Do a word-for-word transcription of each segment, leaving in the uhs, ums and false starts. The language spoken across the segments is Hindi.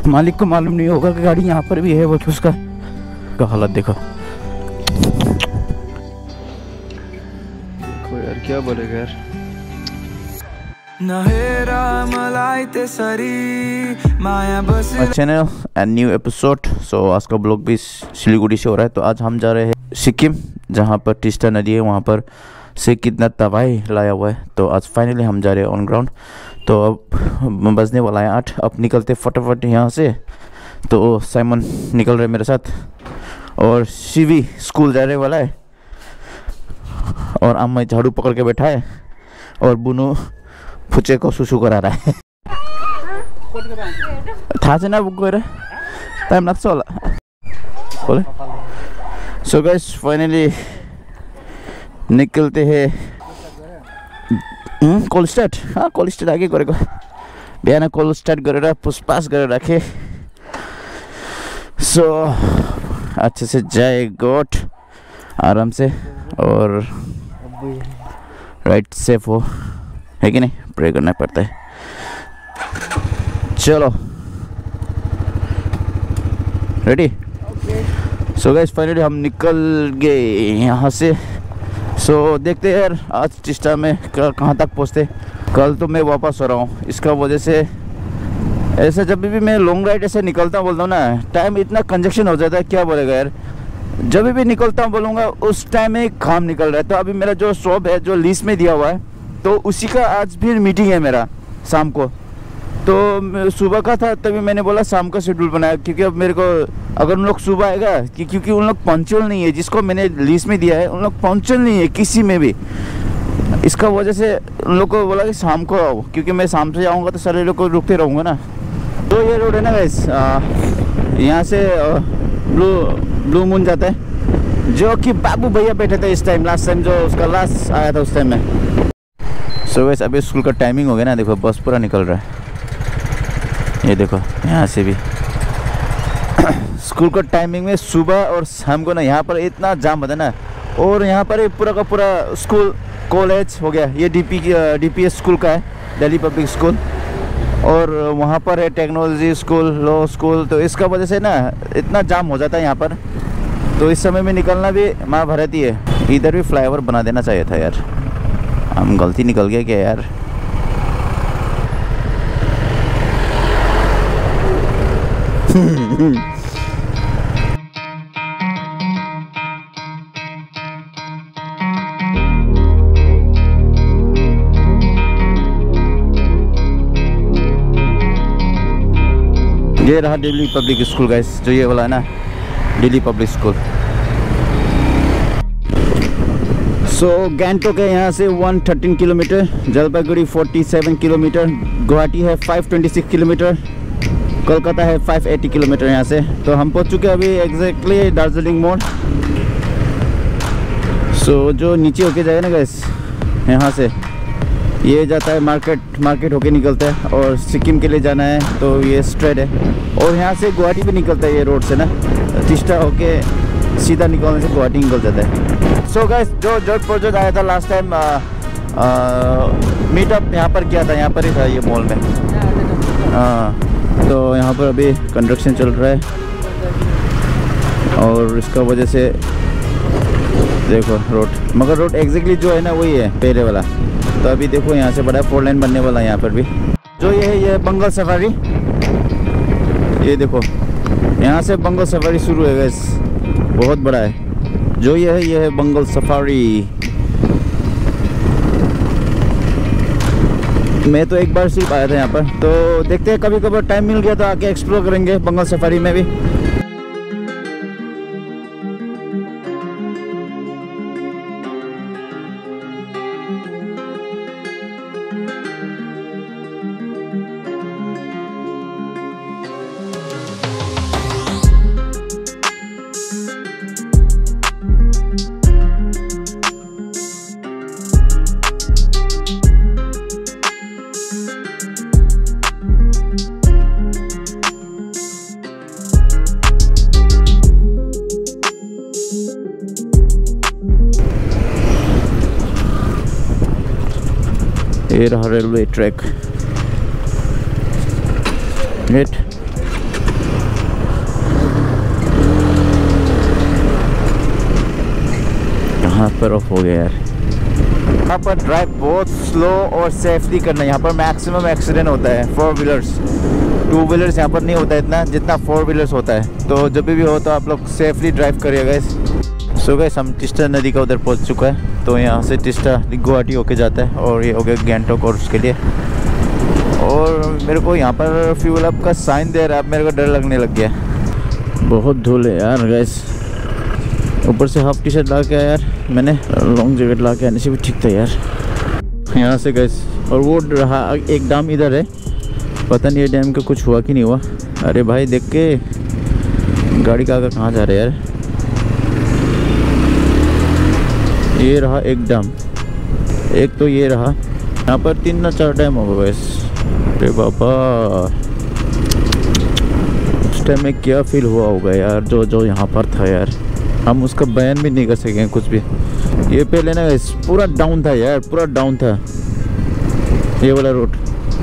मालिक को मालूम नहीं होगा कि गाड़ी यहाँ पर भी है। वो तो उसका का हालत देखो देखो यार, क्या बोलेगा यार। Channel and new episode. So आज का ब्लॉग भी सिलीगुड़ी से हो रहा है। तो आज हम जा रहे हैं सिक्किम, जहाँ पर टिस्टा नदी है, वहाँ पर से कितना तबाही लाया हुआ है। तो आज फाइनली हम जा रहे हैं ऑन ग्राउंड। तो अब बजने वाला है आठ। अब निकलते फटाफट यहाँ से। तो साइमन निकल रहे मेरे साथ और शिवी स्कूल जाने वाला है और अम्मा झाड़ू पकड़ के बैठा है और बुनू फुचे को सुसु करा रहा है। था ना बुक गएर टाइम लाग्छ होला बोले। सो गाइस फाइनली निकलते हैं। कल स्टार्ट हाँ कल स्टार्ट आगे गरेको बिहान कल स्टार्ट गरेर पुसपास गरेर राखेँ। सो अच्छे से जाए गोट आराम से और राइट सेफ हो, है कि नहीं? प्रे करना पड़ता है। चलो रेडी। सो गाइस फाइनली हम निकल गए यहाँ से। सो so, देखते हैं यार आज टिस्टा में कहाँ तक पहुँचते। कल तो मैं वापस हो रहा हूँ, इसका वजह से ऐसा जब भी मैं लॉन्ग राइड ऐसे निकलता हूँ बोलता हूँ ना, टाइम इतना कंजक्शन हो जाता है, क्या बोलेगा यार। जब भी निकलता हूँ बोलूँगा उस टाइम में काम निकल रहा है। तो अभी मेरा जो शॉप है जो लीज में दिया हुआ है, तो उसी का आज भी मीटिंग है मेरा शाम को। तो सुबह का था तभी मैंने बोला शाम का शेड्यूल बनाया, क्योंकि अब मेरे को अगर उन लोग सुबह आएगा कि क्योंकि उन लोग पंक्चुअल नहीं है, जिसको मैंने लीज में दिया है उन लोग पंक्चुअल नहीं है किसी में भी। इसका वजह से उन लोग को बोला कि शाम को आओ, क्योंकि मैं शाम से आऊँगा तो सारे लोग को रुकते रहूँगा ना। तो ये रोड है ना गाइस, यहाँ से ब्लू ब्लू मून जाता है, जो कि बाबू भैया बैठे थे इस टाइम, लास्ट टाइम जो उसका लास्ट आया था उस टाइम में। सो गाइस अभी स्कूल का टाइमिंग हो गया ना, देखो बस पूरा निकल रहा है। ये देखो यहाँ से भी स्कूल का टाइमिंग में सुबह और शाम को ना यहाँ पर इतना जाम होता है ना। और यहाँ पर पूरा का पूरा स्कूल कॉलेज हो गया। ये डीपी डीपीएस स्कूल का है, दिल्ली पब्लिक स्कूल, और वहाँ पर है टेक्नोलॉजी स्कूल, लॉ स्कूल। तो इसका वजह से ना इतना जाम हो जाता है यहाँ पर। तो इस समय में निकलना भी माँ भरती है। इधर भी फ्लाईओवर बना देना चाहिए था यार, हम गलती निकल गया क्या यार। ये रहा दिल्ली पब्लिक स्कूल गाइस, जो ये वाला है ना Delhi public school. So so, Gangtok है यहाँ से एक सौ तेरह किलोमीटर, जलपाईगुड़ी सैंतालीस किलोमीटर, गुवाहाटी है पाँच सौ छब्बीस किलोमीटर, कोलकाता है पाँच सौ अस्सी किलोमीटर यहाँ से। तो हम पहुँच चुके हैं अभी एग्जैक्टली दार्जिलिंग मोड़। सो so, जो नीचे होके जाएगा ना गैस, यहाँ से ये जाता है मार्केट मार्केट होके निकलता है, और सिक्किम के लिए जाना है तो ये स्ट्रेट है। और यहाँ से गुवाहाटी भी निकलता है ये रोड से ना, टिस्टा होके सीधा निकलने से गुवाहाटी निकल जाता है। सो so गाइस जो जोध प्रोजेक्ट आया था लास्ट टाइम मीटअप यहाँ पर किया था, यहाँ पर ही था ये मॉल में। हाँ तो यहाँ पर अभी कंस्ट्रक्शन चल रहा है और इसका वजह से देखो रोड, मगर रोड एग्जैक्टली जो है ना वही है पहले वाला। तो अभी देखो यहाँ से बड़ा फोर लाइन बनने वाला है यहाँ पर भी। जो ये है ये बंगाल सफारी, ये देखो यहाँ से बंगाल सफारी शुरू है गाइस, बहुत बड़ा है। जो ये है ये है बंगाल सफारी। मैं तो एक बार सिर्फ आया था यहाँ पर, तो देखते हैं कभी कभी टाइम मिल गया तो आके एक्सप्लोर करेंगे बंगाल सफारी में भी। ये रहा रेलवे ट्रैक। गेट कहाँ पर ऑफ हो गया यार। यहाँ पर ड्राइव बहुत स्लो और सेफली करना है। यहाँ पर मैक्सिमम एक्सीडेंट होता है फोर व्हीलर्स, टू व्हीलर्स यहाँ पर नहीं होता है इतना जितना फोर व्हीलर्स होता है। तो जब भी हो तो आप लोग सेफली ड्राइव करिएगा। सो गाइस हम टिस्टा नदी का उधर पहुँच चुका है। तो यहाँ से टिस्टा गुवाहाटी होके जाता है और ये हो गया गैंगटॉक और उसके लिए। और मेरे को यहाँ पर फ्यूल अप का साइन दे रहा है, अब मेरे को डर लगने लग गया। बहुत धूल है यार गाइस। ऊपर से हाफ टी शर्ट ला के आया यार मैंने, लॉन्ग जैकेट ला के आने से भी ठीक था यार। यहाँ से गाइस और वो रहा एक डैम इधर है, पता नहीं ये डैम का कुछ हुआ कि नहीं हुआ। अरे भाई देख के गाड़ी का आगे कहाँ जा रहे यार। ये रहा एक डैम, एक तो ये रहा। यहाँ पर तीन ना चार डैम होगा गाइस। अरे बाबा उस टाइम में क्या फील हुआ होगा यार जो जो यहाँ पर था यार, हम उसका बयान भी नहीं कर सकेंगे कुछ भी। ये पहले ना पूरा डाउन था यार, पूरा डाउन था ये वाला रोड।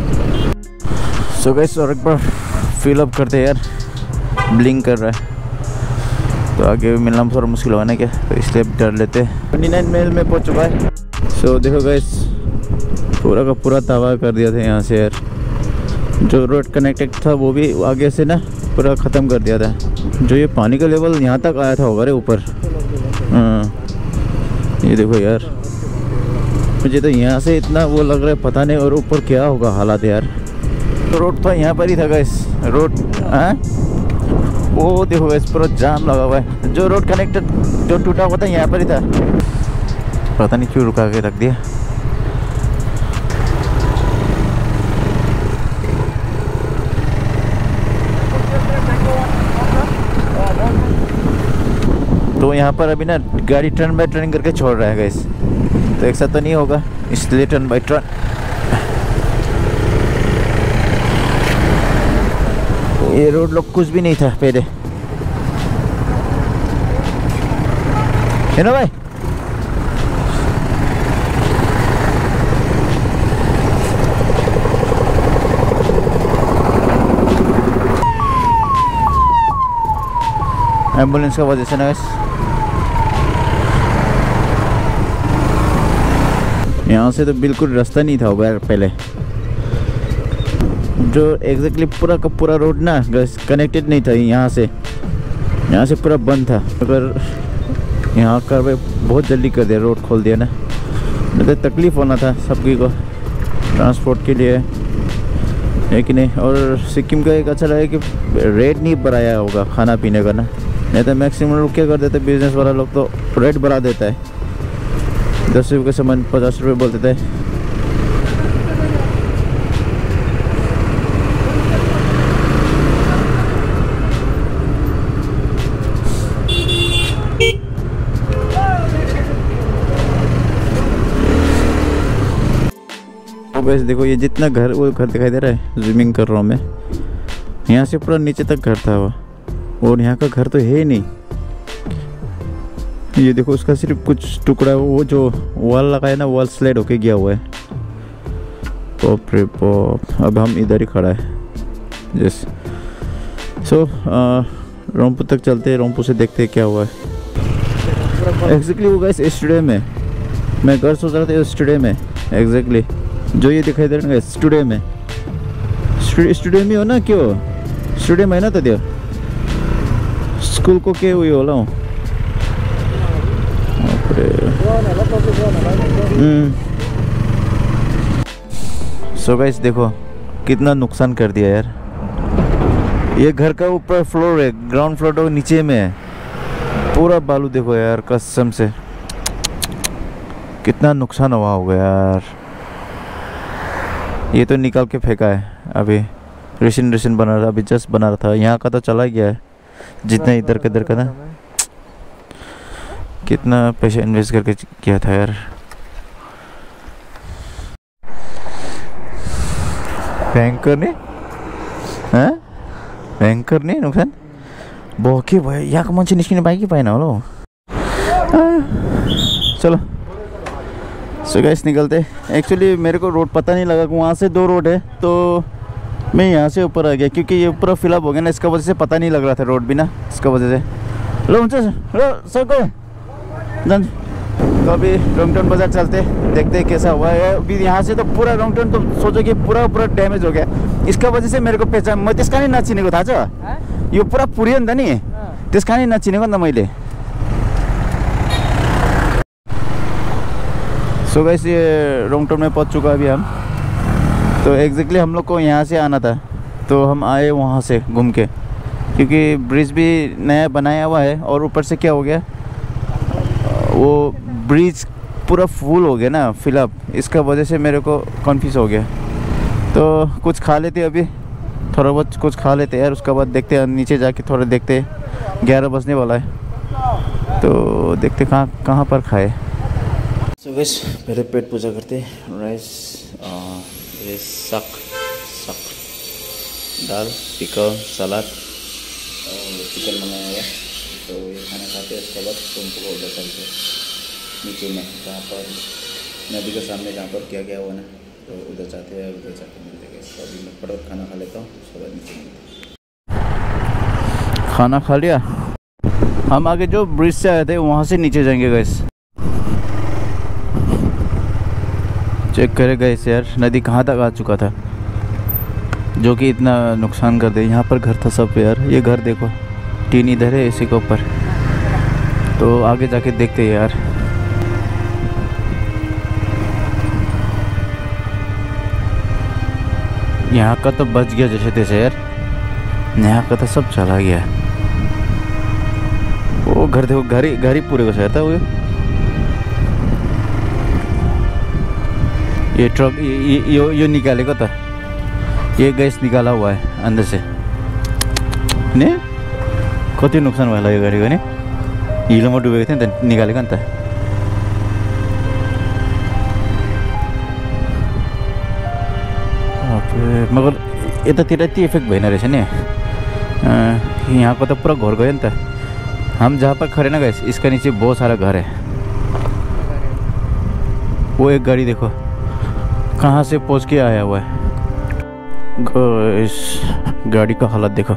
सो गाइस और एक बार फिल अप करते हैं यार, ब्लिंक कर रहा है तो आगे मिलना थोड़ा मुश्किल होगा ना क्या, तो इसलिए डर लेते हैं। ट्वेंटी नाइन मेल में पहुँच चुका है। सो देखो गाइस पूरा का पूरा तबाह कर दिया था यहाँ से यार। जो रोड कनेक्टेड था वो भी आगे से ना पूरा ख़त्म कर दिया था। जो ये पानी का लेवल यहाँ तक आया था होगा रे ऊपर। हाँ ये देखो यार, मुझे तो यहाँ से इतना वो लग रहा है पता नहीं और ऊपर क्या होगा हालात यार। तो रोड था यहाँ पर ही था गाइस, रोड हाँ वो देखो गाइस पूरा जाम लगा हुआ है। जो रोड कनेक्टेड जो टूटा हुआ था यहाँ पर ही था, पता नहीं क्यों रुका के रख दिया। तो यहाँ पर अभी ना गाड़ी टर्न बाय टर्न करके छोड़ रहा है गाइस, तो एक साथ तो नहीं होगा इसलिए टर्न बाय टर्न। ये रोड लोग कुछ भी नहीं था पहले, है ना भाई। एम्बुलेंस का वजह से ना गाइस यहाँ से तो बिल्कुल रास्ता नहीं था होगा पहले। जो एग्जैक्टली पूरा का पूरा रोड ना कनेक्टेड नहीं था यहाँ से, यहाँ से पूरा बंद था। अगर यहाँ का बहुत जल्दी कर दिया, रोड खोल दिया ना, नहीं तो तकलीफ़ होना था सभी को ट्रांसपोर्ट के लिए, है कि नहीं। और सिक्किम का एक अच्छा लगा कि रेट नहीं बढ़ाया होगा खाना पीने का ना, नहीं तो मैक्सिमम लोग क्या कर देते बिजनेस वाला लोग तो रेट बढ़ा देता है, दस रुपये का सामान पचास रुपये बोल देता है। तो बस देखो ये जितना घर वो घर दिखाई दे रहा है, जूमिंग कर रहा हूँ मैं, यहाँ से पूरा नीचे तक घर था वो, और यहाँ का घर तो है ही नहीं। ये देखो उसका सिर्फ कुछ टुकड़ा, वो जो वॉल लगाया ना वॉल स्लाइड होके गया हुआ है। बाप रे बाप, अब हम इधर ही खड़ा है यस। सो रोमपुर तक चलते हैं, रोमपुर से देखते हैं क्या हुआ है एग्जैक्टली। वो गाइस स्टूडियो में, मैं घर सोच रहा था स्टूडियो में एग्जैक्टली जो ये दिखाई दे रहा है स्टूडियो में, स्टूडियो में हो ना, क्यों स्टूडियो में है ना, तो दिया स्कूल को क्या हुई होला हूँ। सो गाइस देखो कितना नुकसान कर दिया यार। ये घर का ऊपर फ्लोर है, ग्राउंड फ्लोर तो नीचे में है, पूरा बालू देखो यार, कसम से कितना नुकसान हुआ होगा यार। ये तो निकाल के फेंका है अभी, रेशन रेशन बना रहा, अभी जस्ट बना रहा था। यहाँ का तो चला गया है जितना इधर के इधर का ना, कितना पैसा इन्वेस्ट करके किया था यार। भयंकर नहीं हाँ भयंकर नहीं नुकसान बोके भाई, यहाँ का मान्छे निस्किने बाइक पाएन होला। चलो सो गाइस निकलते। एक्चुअली मेरे को रोड पता नहीं लगा, वहाँ से दो रोड है तो मैं यहाँ से ऊपर आ गया, क्योंकि ये पूरा फिलअप हो गया ना, इसका वजह से पता नहीं लग रहा था रोड भी ना, इसका वजह से। लो हुन्छ लो सर को जान तो अभी रोंगटन बाज़ार चलते, देखते हैं कैसा हुआ है। अभी यहाँ से तो पूरा रोंगटन तो सोचो कि पूरा पूरा डैमेज हो गया। इसका वजह से मेरे को पहचान मैं त्यसका नि नचिनेको थाहा छ। यो पुरा पुरियो नि त नि, त्यसका नि नचिनेको नि त मैले। सो गाइस ये रोंगटन में पहुँच चुका अभी हम। तो एग्जैक्टली हम लोग को यहाँ से आना था, तो हम आए वहाँ से घूम के, क्योंकि ब्रिज भी नया बनाया हुआ है। और ऊपर से क्या हो गया, वो ब्रिज पूरा फुल हो गया ना फिलअप, इसका वजह से मेरे को कन्फ्यूज़ हो गया। तो कुछ खा लेते अभी, थोड़ा बहुत कुछ खा लेते यार, उसके बाद देखते हैं नीचे जाके थोड़ा देखते। ग्यारह बजने वाला है तो देखते कहाँ कहाँ पर खाए। सो गाइस पहले पेट पूजा करते। राइस, ये सक सक दाल, पिकल, सलाद और चिकन बनाया हुआ। तो ये खाना खाते हैं, उसके बाद तुमको को उधर चलते नीचे में, जहाँ पर नदी के सामने जहाँ पर क्या क्या हुआ ना, तो उधर जाते हैं, उधर जाके मिलते हैं। तो अभी मैं फटाफट खाना खा लेता हूँ, उसके बाद नीचे मिलते। खाना खा लिया, हम आगे जो ब्रिज से आए थे वहाँ से नीचे जाएंगे गाइस। चेक करे गाइस यार, नदी कहाँ तक आ चुका था, जो कि इतना नुकसान कर दे। यहाँ पर घर था सब यार, ये घर देखो, टीन इधर है इसी के ऊपर। तो आगे जाके देखते हैं यार। यहाँ का तो बच गया जैसे तैसे यार, यहाँ का तो सब चला गया। वो घर देखो, घर ही घर ही पूरे को सहता वो। ये ट्रक ये यो यो निकालेगा था, ये गैस निकाला हुआ है अंदर से ने। कति नुकसान भयो यो गाडीको नि, हिलोमा डुबेको थियो नि त, निकालेको नि त। मगर यतातिर यति इफेक्ट भएन रहेछ नि, यहाँको त पुरा घर गयो नि त। हम जहाँ पर खड़े ना गए, इसका नीचे बहुत सारा घर है। वो एक गाड़ी देखो कहाँ से पहुँच के आया हुआ है। इस गाड़ी का हालत देखो,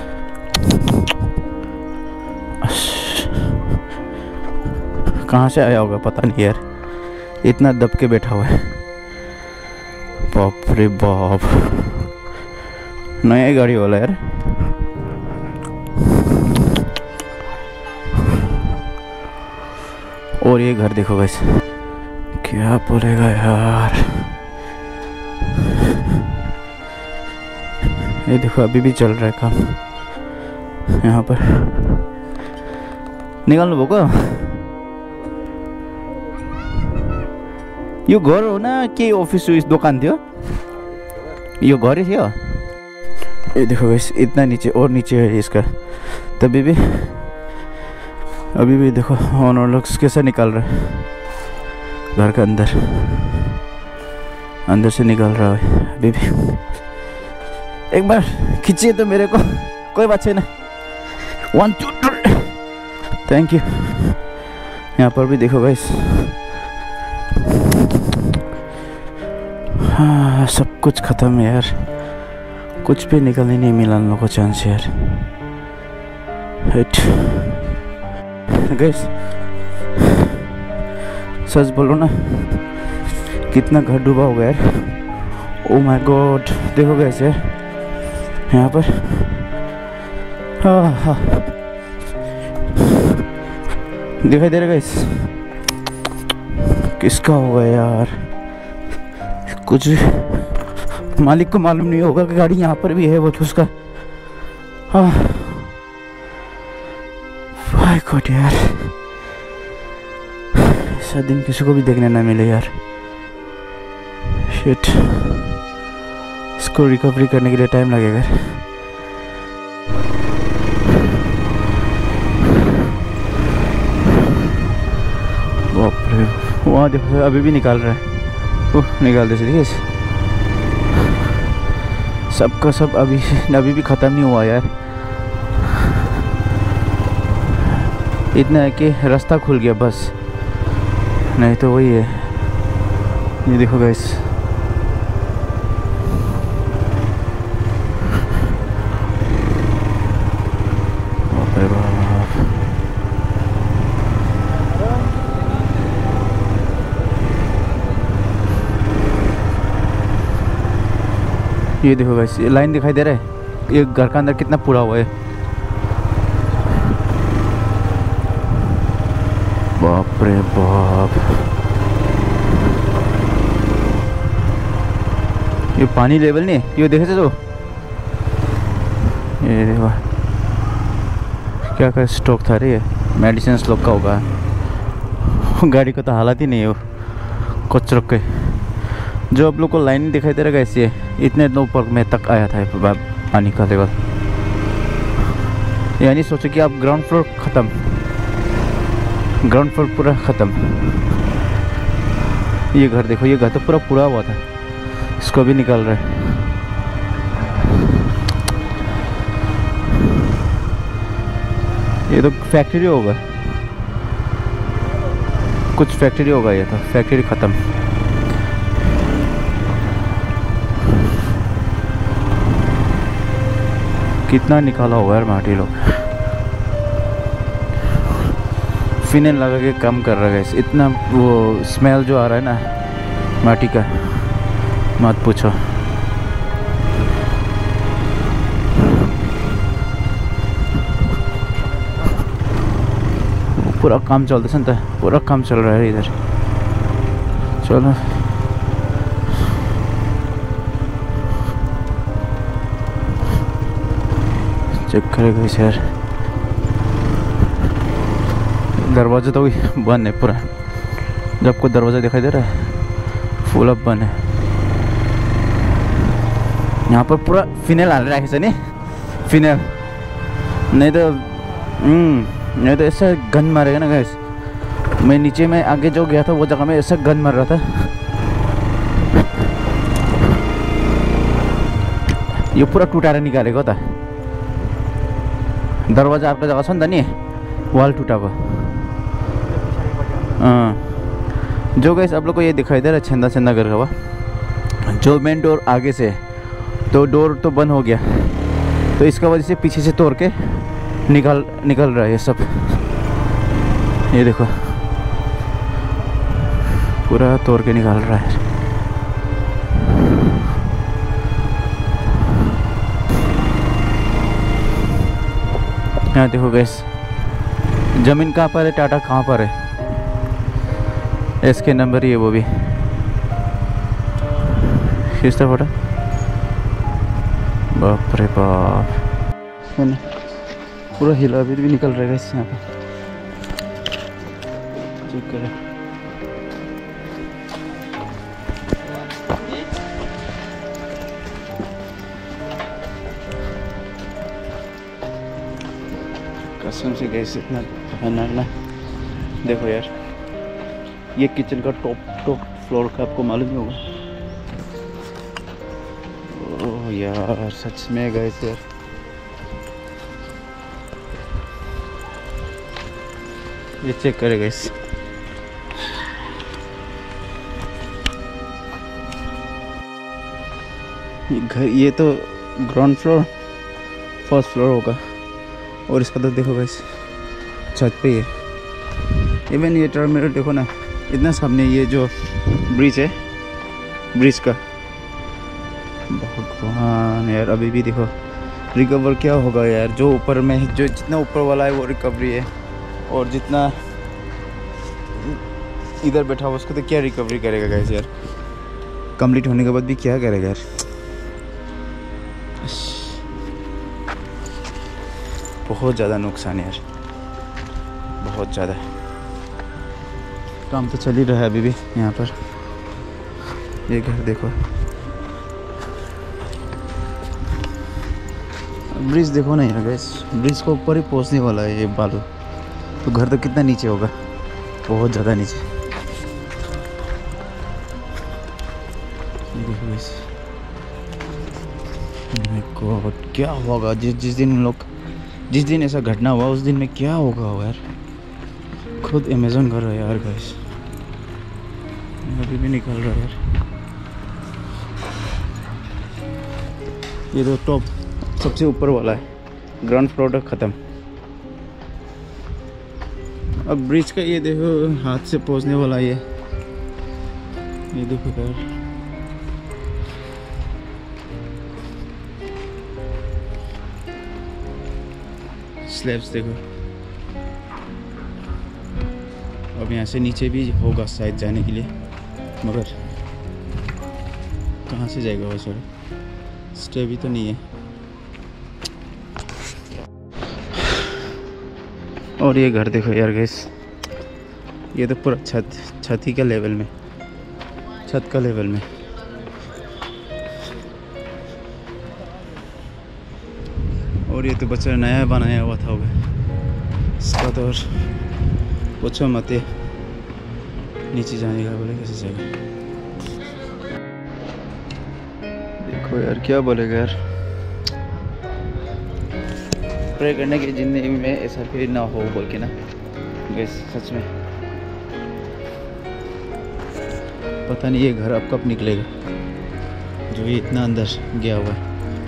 कहाँ से आया होगा पता नहीं यार, इतना दब के बैठा हुआ है। बाप रे बाप, नया गाड़ी वाला यार। और ये घर देखो गाइस, क्या बोलेगा यार। ये देखो अभी भी चल रहा है काम यहाँ पर। निकाल्नु भएको यो घर हो ना के ऑफिस उस दोकान थियो, यो घर ही थियो। ये देखो गाइस इतना नीचे और नीचे है इसका। तभी भी अभी भी देखो ऑनर लोग कैसा निकाल रहा है घर का अंदर, अंदर से निकाल रहा है अभी भी। एक बार खींचिए तो मेरे को, कोई बात नहीं। One two three, thank you. यहाँ पर भी देखो गाइस, हाँ सब कुछ खत्म है यार, कुछ भी निकलने नहीं मिला हम लोग को चांस यार। हिट गाइस, सच बोलो ना, कितना घर डूबा हो गया यार। ओ माय गॉड, देखो गाइस यार यहाँ पर, हाँ हाँ दिखाई दे रहा गाइस। किसका होगा यार, कुछ मालिक को मालूम नहीं होगा कि गाड़ी यहाँ पर भी है वो तो उसका। हाँ भाई गॉड यार, ऐसा दिन किसी को भी देखने ना मिले यार। शिट, इसको रिकवरी करने के लिए टाइम लगेगा। बाप रे, वहाँ देखो अभी भी निकाल रहा है। ओह निकाल दे, देखिए सबका सब अभी अभी भी ख़त्म नहीं हुआ यार। इतना है कि रास्ता खुल गया बस, नहीं तो वही है। ये देखो गाइस, ये देखो गाइस, ये लाइन दिखाई दे रहा है, ये घर का अंदर कितना पूरा हुआ है। बाप रे बाप, ये पानी लेवल नहीं, ये देखे थे तो ये देखो क्या क्या स्टॉक था रे, ये मेडिसिन स्टॉक का होगा। गाड़ी का तो हालत ही नहीं है वो कुछ रख के। जो आप लोग को लाइन दिखाई दे रहा है ऐसे इतने ऊपर में तक आया था पानी का लेवल। यानी सोचो कि आप ग्राउंड फ्लोर ख़त्म, ग्राउंड फ्लोर पूरा ख़त्म। ये घर देखो, ये घर तो पूरा पूरा हुआ था, इसको भी निकाल रहा है। ये तो फैक्ट्री होगा, कुछ फैक्ट्री होगा, ये तो फैक्ट्री ख़त्म। कितना निकाला होगा यार माटी लोग। फिनेल लगा के काम कर रहा है, इतना वो स्मेल जो आ रहा है ना माटी का, मत पूछो। पूरा काम चलता सुनता है, पूरा काम चल रहा है इधर। चलो चेक करेगा इसे यार। दरवाजा तो बंद है पूरा, जब को दरवाज़ा दिखाई दे रहा है फुल अप बंद है। यहाँ पर पूरा फिनेल आ रहा है, नहीं फिनेल नहीं तो नहीं तो ऐसा गन मारेगा ना गैस। मैं नीचे में आगे जो गया था वो जगह में ऐसा गन मार रहा था। ये पूरा टूटा रहा निकालेगा होता, दरवाजा आपका जगह सुनता नहीं है, वाल टूटा हुआ। हाँ जो गैस आप लोग को ये दिखाई दे रहा है छंदा छंदा कर हुआ, जो मेन डोर आगे से तो डोर तो बंद हो गया, तो इसका वजह से पीछे से तोड़ के निकल निकल रहा है ये सब। ये देखो पूरा तोड़ के निकाल रहा है। यहाँ देखो गैस, जमीन कहाँ पर है, टाटा कहाँ पर है, इसके नंबर ही है वो भी। खींचता फोटो, बाप रे बाप, पूरा हिला भी, भी निकल रहेगा इस यहाँ पर। चेक करें, कसम से गैस इतना खतरनाक ना। देखो यार, ये किचन का टॉप टॉप फ्लोर का आपको मालूम ही होगा। ओह यार सच में गैस यार, ये चेक करेगा इस ये घर, ये तो ग्राउंड फ्लोर फर्स्ट फ्लोर होगा, और इसका तो देखो गाइस छत पे ही है। इवन ये टर्मिनल देखो ना, इतना सामने ये जो ब्रिज है, ब्रिज का भगवान यार, अभी भी देखो रिकवर क्या होगा यार। जो ऊपर में जो जितना ऊपर वाला है वो रिकवरी है, और जितना इधर बैठा हुआ उसको तो क्या रिकवरी करेगा गाइस यार। कंप्लीट होने के बाद भी क्या करेगा यार। बहुत ज़्यादा नुकसान है यार, बहुत ज़्यादा। काम तो चल ही रहा है अभी भी यहाँ पर। ये घर देखो, ब्रिज देखो ना यार गैस, ब्रिज को ऊपर ही पहुँचने वाला है ये बालू, तो घर तो कितना नीचे होगा, बहुत ज़्यादा नीचे। देखो गैस, गॉड क्या होगा जिस जिस दिन हम लोग जिस दिन ऐसा घटना हुआ उस दिन में क्या होगा यार, खुद इमेजिन कर रहा है यार गैस। अभी भी निकल रहा है यार। ये तो टॉप सबसे ऊपर वाला है, ग्राउंड फ्लोर ख़त्म। अब ब्रिज का ये देखो हाथ से पहुंचने वाला ये ये देखो यार, स्लैब्स देखो। अब यहाँ से नीचे भी होगा शायद जाने के लिए, मगर कहाँ से जाएगा वो? सर स्टे भी तो नहीं है। और ये घर देखो यार गाइस, ये तो पूरा छत छत ही का लेवल में, छत का लेवल में। और ये तो बच्चा नया बनाया हुआ था होगा इसका तो। और पूछो मत नीचे जाने का, बोले कैसे जाएगा? देखो यार क्या बोलेगा यार। प्रे करने की जिंदगी में ऐसा फिर ना हो बोल के ना गैस, सच में पता नहीं ये घर अब कब निकलेगा जो ये इतना अंदर गया हुआ है।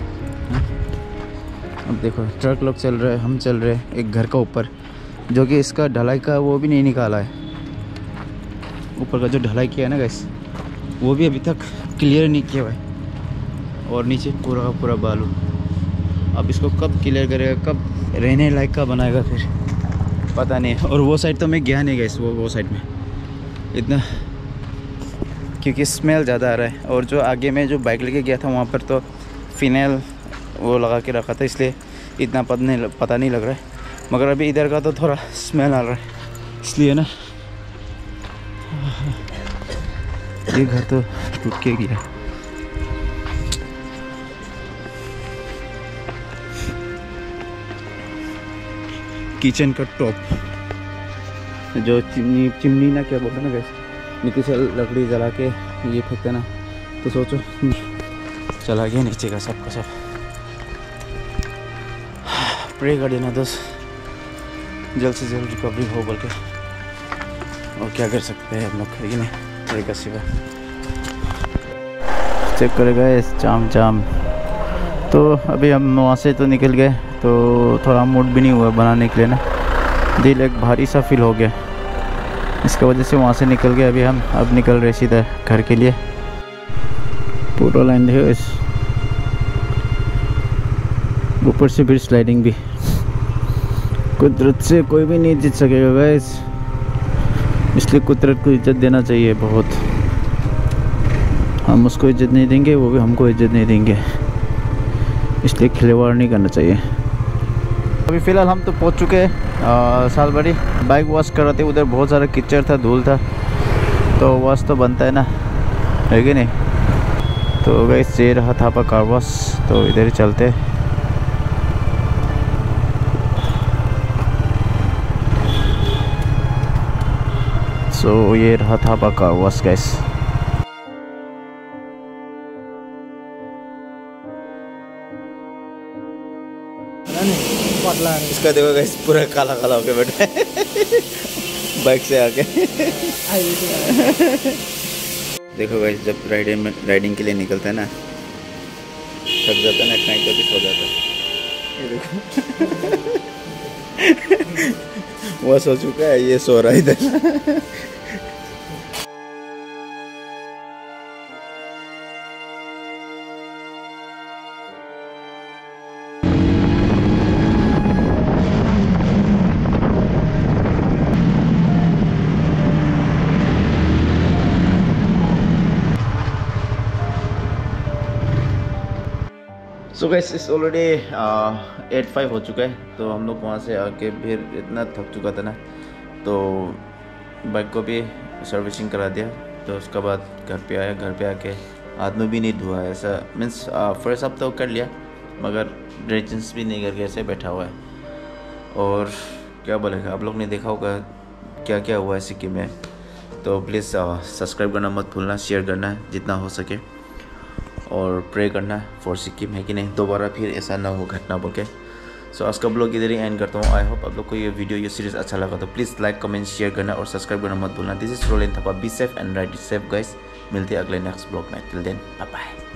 अब देखो ट्रक लोग चल रहे हैं, हम चल रहे हैं एक घर का ऊपर, जो कि इसका ढलाई का वो भी नहीं निकाला है। ऊपर का जो ढलाई किया है ना गैस, वो भी अभी तक क्लियर नहीं किया हुआ है। और नीचे पूरा का पूरा बालू। अब इसको कब क्लियर करेगा, कब रहने लायक का बनाएगा फिर पता नहीं। और वो साइड तो मैं गया नहीं गैस, वो वो साइड में इतना, क्योंकि स्मेल ज़्यादा आ रहा है। और जो आगे में जो बाइक लेके गया था वहाँ पर तो फिनाइल वो लगा के रखा था, इसलिए इतना पता नहीं पता नहीं लग रहा है। मगर अभी इधर का तो थोड़ा स्मेल आ रहा है, इसलिए ना ये घर तो टूट के गया। किचन का टॉप, जो चिमनी चिमनी ना क्या बोलते ना गैस, नीचे से लकड़ी जला के ये फेंकते ना, तो सोचो चला गया नीचे का सब का सब। प्रे कर देना दोस्त, जल्द से जल्द रिकवरी हो बोल के। और क्या कर सकते हैं हम लोग, है कि नहीं? प्रे का सिवा चेक करेगा इस जाम जाम। तो अभी हम वहाँ से तो निकल गए, तो थोड़ा मूड भी नहीं हुआ बनाने के लिए ना, दिल एक भारी सा फील हो गया, इसके वजह से वहाँ से निकल गए। अभी हम अब निकल रहे सीधा घर के लिए। पूरा लाइन देखो इस ऊपर से, फिर स्लाइडिंग भी। कुदरत से कोई भी नहीं जीत सकेगा गाइस, इसलिए कुदरत को इज्जत देना चाहिए बहुत। हम उसको इज्जत नहीं देंगे, वो भी हमको इज्जत नहीं देंगे, इसलिए खिलवाड़ नहीं करना चाहिए। अभी फ़िलहाल हम तो पहुंच चुके हैं सालबाड़ी। बाइक वॉश कर रहे थे, उधर बहुत सारा कीचड़ था, धूल था, तो वॉश तो बनता है ना, है कि नहीं? तो गाइस ये रहा था कार वॉश, तो इधर ही चलते। सो so, ये रहा था कार वॉश गाइस। इसका देखो गाइस पूरा काला काला होके बैठा है बाइक से आके। देखो गाइस जब राइडिंग में राइडिंग के लिए निकलते हैं ना, थक जाता है ना, कहीं तो भी सो जाता है। ये देखो वो सो चुका है, ये सो रहा है इधर। सो गाइस इस ऑलरेडी एट फाइव हो चुका है, तो हम लोग वहाँ से आके फिर इतना थक चुका था ना, तो बाइक को भी सर्विसिंग करा दिया। तो उसके बाद घर पे आया, घर पे आके हाथ में भी नहीं धुआ, ऐसा मीन्स फ्रेश अप तो कर लिया, मगर ड्रेसिंग्स भी नहीं करके ऐसे बैठा हुआ है। और क्या बोलेगा, आप लोग ने देखा होगा क्या क्या हुआ है सिक्किम में, तो प्लीज़ सब्सक्राइब करना मत भूलना, शेयर करना जितना हो सके, और प्रे करना फॉर सिक्किम, है कि नहीं? दोबारा फिर ऐसा ना हो घटना बोल के। सो आज का ब्लॉग इधर ही एंड करता हूँ। आई होप आप लोग को ये वीडियो ये सीरीज अच्छा लगा, तो प्लीज़ लाइक कमेंट शेयर करना और सब्सक्राइब करना मत भूलना। This is Rolin Thapa, be safe and ride safe guys. मिलते हैं अगले नेक्स्ट ब्लॉग में, टिल देन बाय बाय।